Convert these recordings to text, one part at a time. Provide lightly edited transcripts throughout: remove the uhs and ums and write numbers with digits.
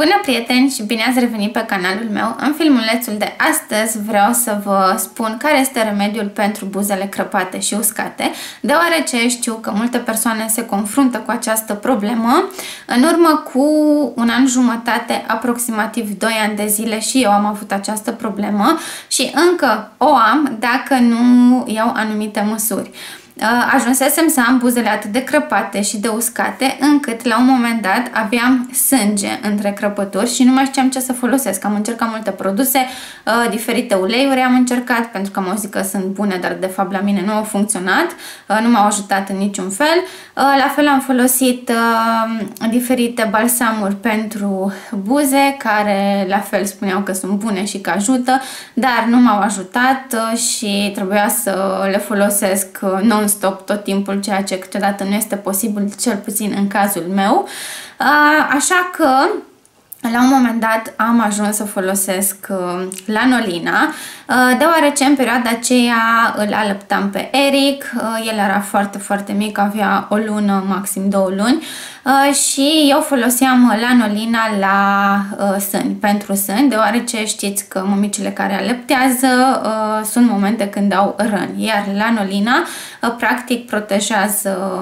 Bună prieteni și bine ați revenit pe canalul meu. În filmulețul de astăzi vreau să vă spun care este remediul pentru buzele crăpate și uscate, deoarece știu că multe persoane se confruntă cu această problemă. În urmă cu un an jumătate, aproximativ 2 ani de zile, și eu am avut această problemă și încă o am dacă nu iau anumite măsuri. Ajunsesem să am buzele atât de crăpate și de uscate încât la un moment dat aveam sânge între crăpături și nu mai știam ce să folosesc. Am încercat multe produse, diferite uleiuri am încercat pentru că am auzit că sunt bune, dar de fapt la mine nu au funcționat, nu m-au ajutat în niciun fel. La fel am folosit diferite balsamuri pentru buze care la fel spuneau că sunt bune și că ajută, dar nu m-au ajutat și trebuia să le folosesc non-stop tot timpul, ceea ce câteodată nu este posibil, cel puțin în cazul meu. Așa că la un moment dat am ajuns să folosesc lanolina, deoarece în perioada aceea îl alăptam pe Eric, el era foarte mic, avea o lună, maxim 2 luni, și eu foloseam lanolina la sâni, pentru sâni, deoarece știți că mămicile care alăptează sunt momente când au răni, iar lanolina practic protejează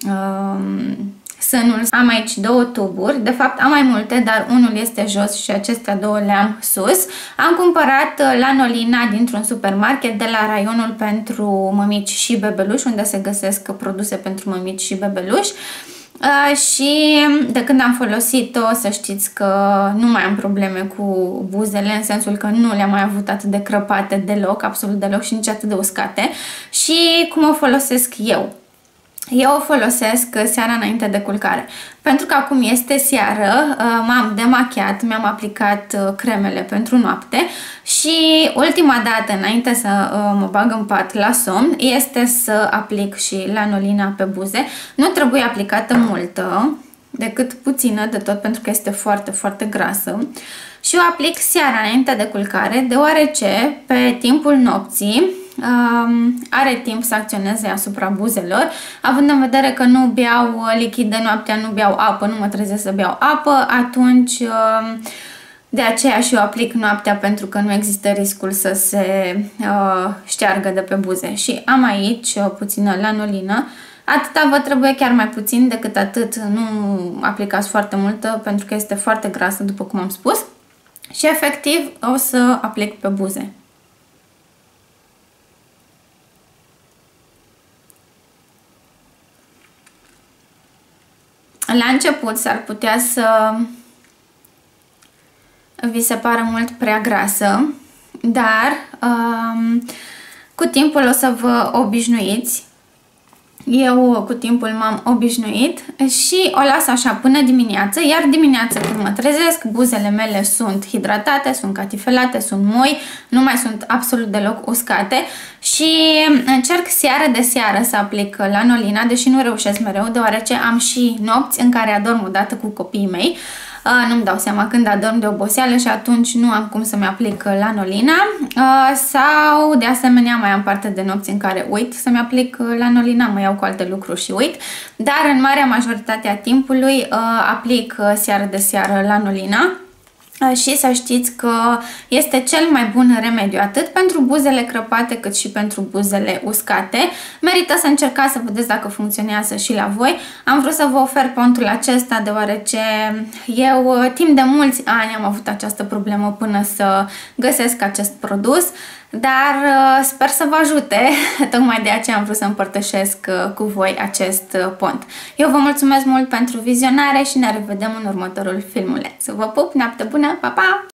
sânul. Am aici 2 tuburi, de fapt am mai multe, dar unul este jos și acestea 2 le-am sus. Am cumpărat lanolina dintr-un supermarket de la raionul pentru mămici și bebeluși, unde se găsesc produse pentru mămici și bebeluși. Și de când am folosit-o, să știți că nu mai am probleme cu buzele, în sensul că nu le-am mai avut atât de crăpate deloc, absolut deloc, și nici atât de uscate. Și cum o folosesc eu? Eu o folosesc seara înainte de culcare. Pentru că acum este seară, m-am demachiat, mi-am aplicat cremele pentru noapte și ultima dată înainte să mă bag în pat la somn este să aplic și lanolina pe buze. Nu trebuie aplicată multă, decât puțină de tot, pentru că este foarte grasă. Și o aplic seara înainte de culcare, deoarece pe timpul nopții are timp să acționeze asupra buzelor, având în vedere că nu beau lichide noaptea, nu beau apă, nu mă trezesc să beau apă, atunci de aceea și eu aplic noaptea, pentru că nu există riscul să se șteargă de pe buze. Și am aici puțină lanolină. Atâta vă trebuie, chiar mai puțin decât atât, nu aplicați foarte multă pentru că este foarte grasă, după cum am spus. Și efectiv o să aplic pe buze. La început s-ar putea să vi se pară mult prea grasă, dar cu timpul o să vă obișnuiți. Eu cu timpul m-am obișnuit și o las așa până dimineață, iar dimineața când mă trezesc, buzele mele sunt hidratate, sunt catifelate, sunt moi, nu mai sunt absolut deloc uscate și încerc seară de seară să aplic lanolina, deși nu reușesc mereu, deoarece am și nopți în care adorm odată cu copiii mei. Nu-mi dau seama când adorm de oboseală și atunci nu am cum să-mi aplic lanolina, sau de asemenea mai am parte de nopți în care uit să-mi aplic lanolina, mă iau cu alte lucruri și uit, dar în marea majoritate a timpului aplic seară de seară lanolina. Și să știți că este cel mai bun remediu atât pentru buzele crăpate cât și pentru buzele uscate. Merită să încercați să vedeți dacă funcționează și la voi. Am vrut să vă ofer pontul acesta deoarece eu timp de mulți ani am avut această problemă până să găsesc acest produs, dar sper să vă ajute, tocmai de aceea am vrut să împărtășesc cu voi acest pont. Eu vă mulțumesc mult pentru vizionare și ne revedem în următorul filmuleț. Vă pup, noapte bună, pa, pa!